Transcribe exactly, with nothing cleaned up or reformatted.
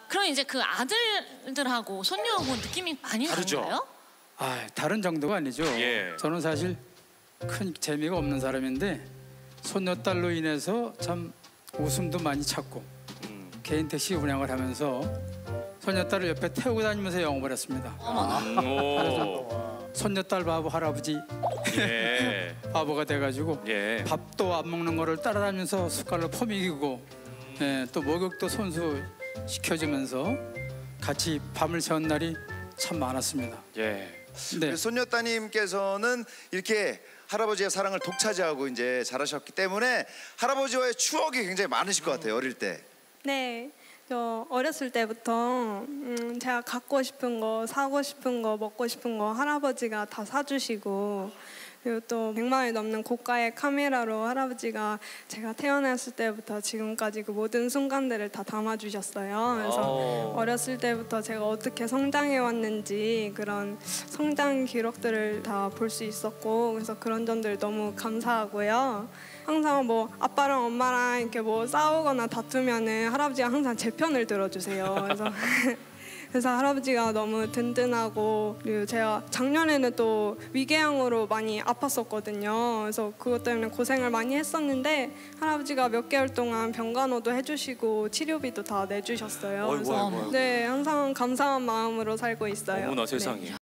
그럼 이제 그 아들들하고 손녀하고 느낌이 많이 다르죠? 다른가요? 아, 다른 정도가 아니죠. 예. 저는 사실 큰 재미가 없는 사람인데 손녀딸로 인해서 참 웃음도 많이 찾고 음. 개인 택시 운행을 하면서 손녀딸을 옆에 태우고 다니면서 영업을 했습니다. 음, 오. 손녀딸 바보 할아버지 예. 바보가 돼가지고 예. 밥도 안 먹는 거를 따라다니면서 숟갈로 퍼먹이고 예, 또 목욕도 손수 시켜주면서 같이 밤을 새운 날이 참 많았습니다. 예. 네. 손녀 따님께서는 이렇게 할아버지의 사랑을 독차지하고 이제 자라셨기 때문에 할아버지와의 추억이 굉장히 많으실 것 같아요. 어릴 때. 네, 저 어렸을 때부터 음, 제가 갖고 싶은 거, 사고 싶은 거, 먹고 싶은 거 할아버지가 다 사주시고, 그리고 또 백만이 넘는 고가의 카메라로 할아버지가 제가 태어났을 때부터 지금까지 그 모든 순간들을 다 담아주셨어요. 그래서 오. 어렸을 때부터 제가 어떻게 성장해 왔는지 그런 성장 기록들을 다 볼 수 있었고, 그래서 그런 점들 너무 감사하고요. 항상 뭐 아빠랑 엄마랑 이렇게 뭐 싸우거나 다투면은 할아버지가 항상 제 편을 들어주세요. 그래서 그래서 할아버지가 너무 든든하고, 그리고 제가 작년에는 또 위궤양으로 많이 아팠었거든요. 그래서 그것 때문에 고생을 많이 했었는데 할아버지가 몇 개월 동안 병간호도 해주시고 치료비도 다 내주셨어요. 어이구, 그래서 어이구, 어이구. 네, 항상 감사한 마음으로 살고 있어요. 어머나 세상에. 네.